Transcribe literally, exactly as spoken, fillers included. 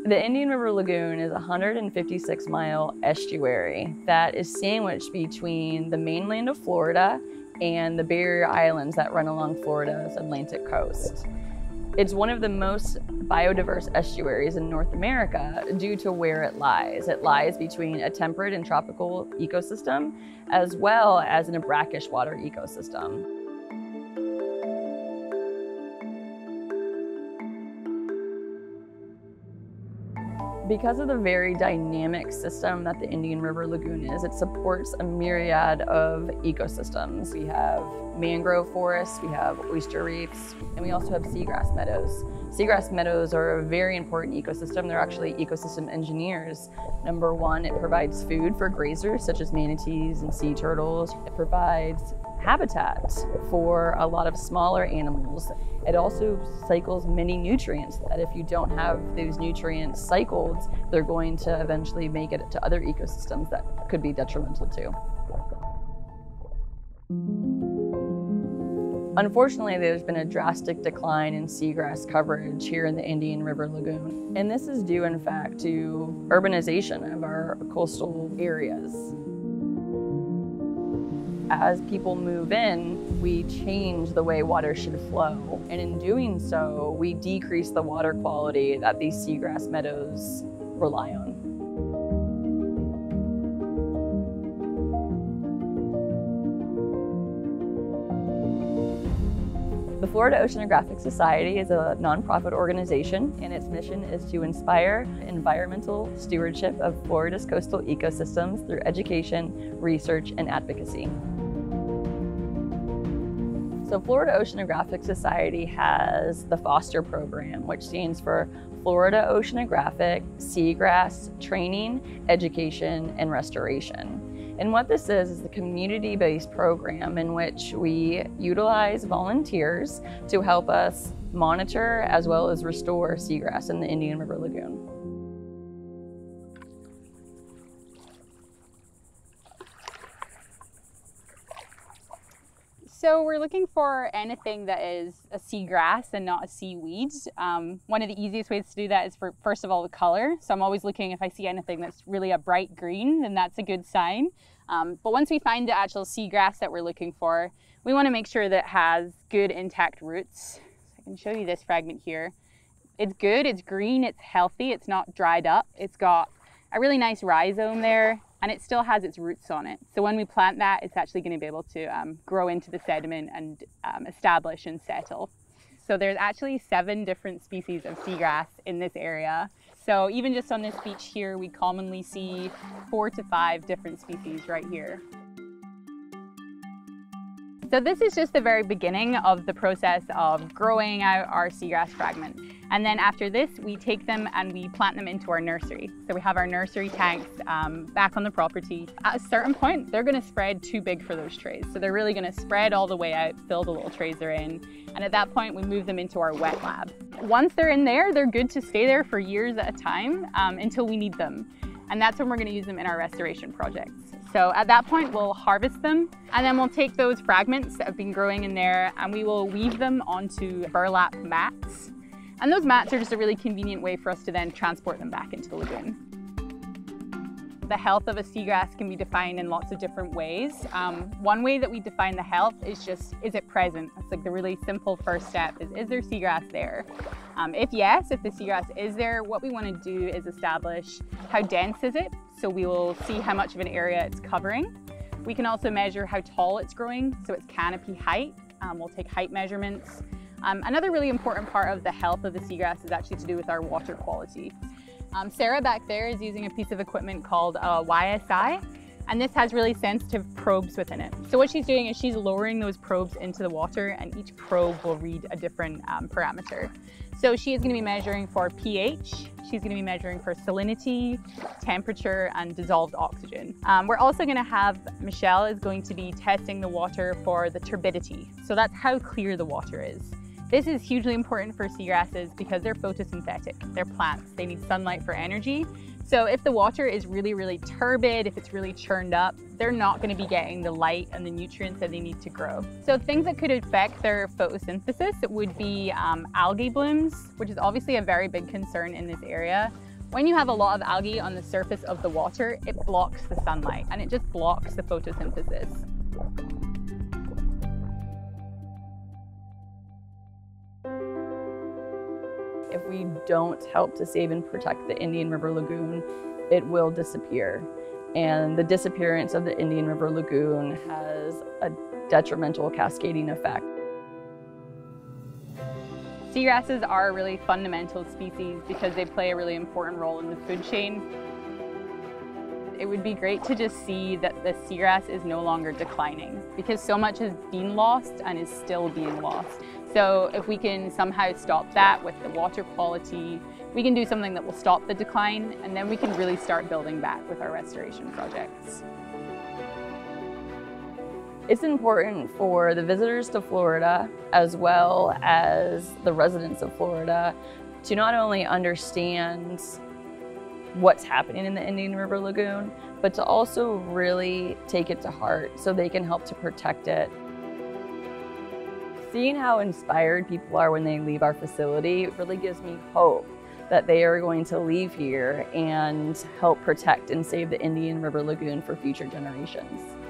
The Indian River Lagoon is a one hundred fifty-six mile estuary that is sandwiched between the mainland of Florida and the barrier islands that run along Florida's Atlantic coast. It's one of the most biodiverse estuaries in North America due to where it lies. It lies between a temperate and tropical ecosystem, as well as in a brackish water ecosystem. Because of the very dynamic system that the Indian River Lagoon is, it supports a myriad of ecosystems. We have mangrove forests, we have oyster reefs, and we also have seagrass meadows. Seagrass meadows are a very important ecosystem. They're actually ecosystem engineers. Number one, it provides food for grazers such as manatees and sea turtles. It provides habitat for a lot of smaller animals. It also cycles many nutrients that if you don't have those nutrients cycled, they're going to eventually make it to other ecosystems that could be detrimental too. Unfortunately, there's been a drastic decline in seagrass coverage here in the Indian River Lagoon. And this is due, in fact, to urbanization of our coastal areas. As people move in, we change the way water should flow. And in doing so, we decrease the water quality that these seagrass meadows rely on. The Florida Oceanographic Society is a nonprofit organization, and its mission is to inspire environmental stewardship of Florida's coastal ecosystems through education, research, and advocacy. So Florida Oceanographic Society has the FOSTER program, which stands for Florida Oceanographic Seagrass Training, Education, and Restoration. And what this is, is a community-based program in which we utilize volunteers to help us monitor as well as restore seagrass in the Indian River Lagoon. So we're looking for anything that is a seagrass and not a seaweed. Um, one of the easiest ways to do that is for, first of all, the color. So I'm always looking, if I see anything that's really a bright green, then that's a good sign. Um, but once we find the actual seagrass that we're looking for, we want to make sure that it has good intact roots. So I can show you this fragment here. It's good, it's green, it's healthy, it's not dried up. It's got a really nice rhizome there, and it still has its roots on it. So when we plant that, it's actually going to be able to um, grow into the sediment and um, establish and settle. So there's actually seven different species of seagrass in this area. So even just on this beach here, we commonly see four to five different species right here. So this is just the very beginning of the process of growing out our seagrass fragments. And then after this, we take them and we plant them into our nursery. So we have our nursery tanks um, back on the property. At a certain point, they're gonna spread too big for those trays. So they're really gonna spread all the way out, fill the little trays they're in. And at that point, we move them into our wet lab. Once they're in there, they're good to stay there for years at a time um, until we need them. And that's when we're gonna use them in our restoration projects. So at that point, we'll harvest them, and then we'll take those fragments that have been growing in there and we will weave them onto burlap mats. And those mats are just a really convenient way for us to then transport them back into the lagoon. The health of a seagrass can be defined in lots of different ways. Um, one way that we define the health is just, is it present? That's like the really simple first step is, is there seagrass there? Um, if yes, if the seagrass is there, what we want to do is establish how dense is it? So we will see how much of an area it's covering. We can also measure how tall it's growing, so its canopy height. Um, we'll take height measurements. Um, another really important part of the health of the seagrass is actually to do with our water quality. Um, Sarah back there is using a piece of equipment called a Y S I, and this has really sensitive probes within it. So what she's doing is she's lowering those probes into the water, and each probe will read a different um, parameter. So she is going to be measuring for pH, she's going to be measuring for salinity, temperature, and dissolved oxygen. Um, we're also going to have, Michelle is going to be testing the water for the turbidity. So that's how clear the water is. This is hugely important for seagrasses because they're photosynthetic, they're plants, they need sunlight for energy. So if the water is really, really turbid, if it's really churned up, they're not going to be getting the light and the nutrients that they need to grow. So things that could affect their photosynthesis would be um, algae blooms, which is obviously a very big concern in this area. When you have a lot of algae on the surface of the water, it blocks the sunlight and it just blocks the photosynthesis. If we don't help to save and protect the Indian River Lagoon, it will disappear. And the disappearance of the Indian River Lagoon has a detrimental cascading effect. Seagrasses are a really fundamental species because they play a really important role in the food chain. It would be great to just see that the seagrass is no longer declining because so much has been lost and is still being lost. So if we can somehow stop that with the water quality, we can do something that will stop the decline, and then we can really start building back with our restoration projects. It's important for the visitors to Florida, as well as the residents of Florida, to not only understand what's happening in the Indian River Lagoon, but to also really take it to heart so they can help to protect it. Seeing how inspired people are when they leave our facility really gives me hope that they are going to leave here and help protect and save the Indian River Lagoon for future generations.